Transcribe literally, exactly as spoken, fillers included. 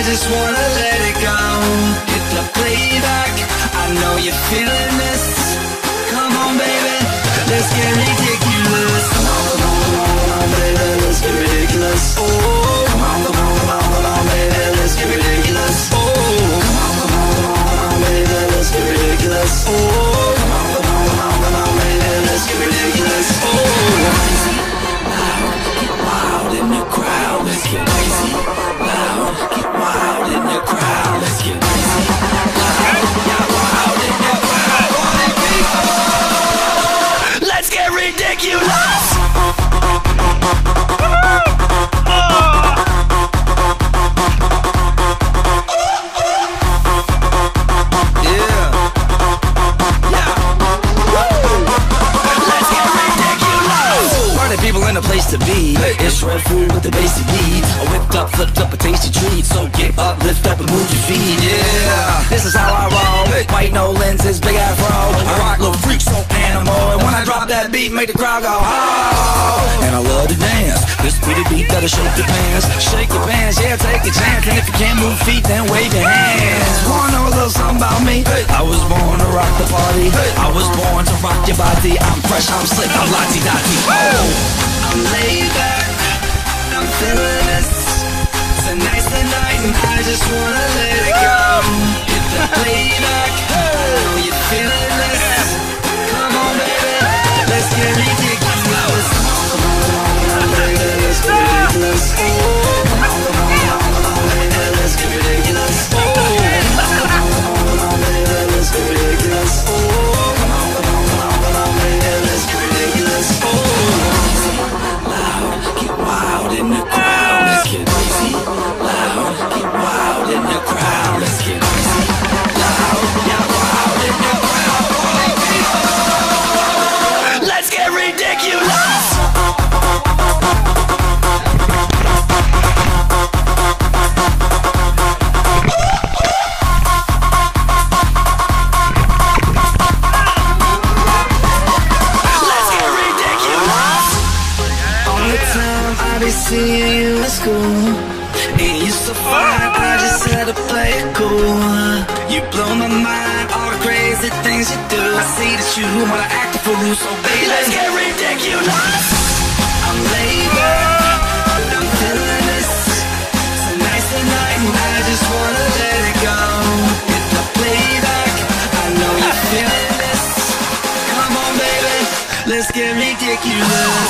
just wanna let it go. Hit the playback, I know you're feeling this. Come on, baby, let's get ridiculous. Come on, come on, come on, come on, baby, let's get ridiculous. Oh, come on, come on, come on, come on, baby, let's get ridiculous. Oh, come on, come on, come on, come on, baby, let's get ridiculous. Oh, come on, come on, come on, come on, baby, let's get ridiculous. Oh, crazy, loud, get wild in the crowd. Let's get crazy, loud, get wild in the crowd. Let's get crazy, loud, get wild in the crowd. Party people, let's get ridiculous. Place to be, it's red food with the basic beat. I whipped up, flipped up a tasty treat. So get up, lift up and move your feet. Yeah, this is how I roll. White no lenses, big afro. I rock little freak, so animal. And when I drop that beat, make the crowd go oh. And I love to dance. This be the beat that'll shake your pants. Shake your pants, yeah, take a chance. And if you can't move feet, then wave your hands. Wanna know a little something about me? I was born to rock the party. I was born to rock your body. I'm fresh, I'm slick, I'm lottie-dottie. Oh, I'm laid back, I'm feeling this. It's a nice night and I just wanna let it go. Hit the playback, I know you're feeling this. Come on, baby, let's get ridiculous. Come on, come on, come on, baby, let's get ridiculous. Oh, come on, come on, come on, baby, let's get ridiculous. Oh, come on, come on, come on, baby, let's get ridiculous. Oh, come on, come on, come on, come on, baby, let's get ridiculous. Oh, get wild in the crowd, let's get crazy. Loud, get wild in the crowd, let's get crazy. Loud, get wild in the crowd, party people, let's get ridiculous. See you in school, and you so fine, I just had to play it cool. You blow my mind, all the crazy things you do. I see that you wanna act a fool, so baby, let's get ridiculous. I'm laid back, I'm feeling this. It's a nice night and I just wanna let it go. Hit the playback, I know you're feeling this. Come on, baby, let's get ridiculous.